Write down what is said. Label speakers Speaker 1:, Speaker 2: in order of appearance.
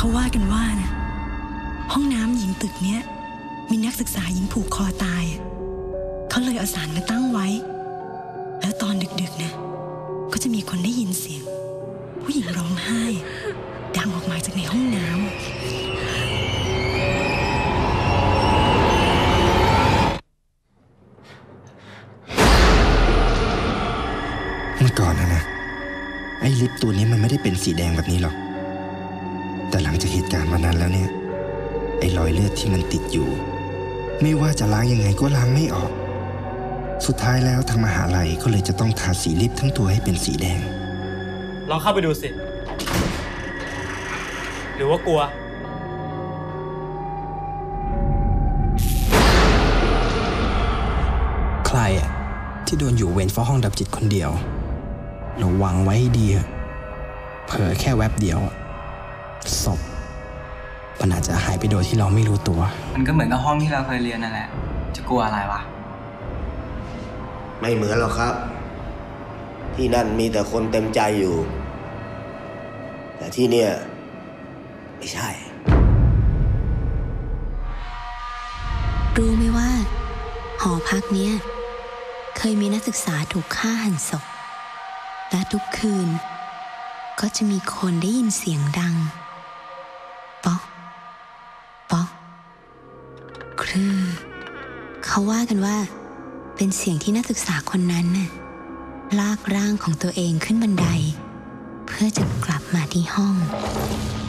Speaker 1: เขาว่ากันว่านะห้องน้ำหญิงตึกเนี้ยมีนักศึกษาหญิงผูกคอตายเขาเลยเอาศาลมาตั้งไว้แล้วตอนดึกๆนะก็จะมีคนได้ยินเสียงผู้หญิงร้องไห้ดังออกมาจากในห้องน้ำ
Speaker 2: เมื่อก่อนนะไอ้ลิฟต์ตัวนี้มันไม่ได้เป็นสีแดงแบบนี้หรอกแต่หลังจากเหตุการณ์วันนั้นแล้วเนี่ยไอ้รอยเลือดที่มันติดอยู่ไม่ว่าจะล้างยังไงก็ล้างไม่ออกสุดท้ายแล้วทางมหาลัยก็เลยจะต้องทาสีลิฟต์ทั้งตัวให้เป็นสีแดง
Speaker 3: ลองเข้าไปดูสิหรือว่ากลัว
Speaker 4: ใครที่โดนอยู่เวรเฝ้าห้องดับจิตคนเดียวระวังไว้ให้ดีเผลอแค่แวบเดียวศพมันอาจจะหายไปโดยที่เราไม่รู้ตัว
Speaker 5: มันก็เหมือนกับห้องที่เราเคยเรียนนั่นแหละจะกลัวอะไรวะ
Speaker 6: ไม่เหมือนหรอกครับที่นั่นมีแต่คนเต็มใจอยู่แต่ที่เนี่ยไม่ใช่
Speaker 7: รู้ไหมว่าหอพักเนี้ยเคยมีนักศึกษาถูกฆ่าหันศพและทุกคืนก็จะมีคนได้ยินเสียงดังป๊อกป๊อกครื้อเขาว่ากันว่าเป็นเสียงที่นักศึกษาคนนั้นน่ะลากร่างของตัวเองขึ้นบันไดเพื่อจะกลับมาที่ห้อง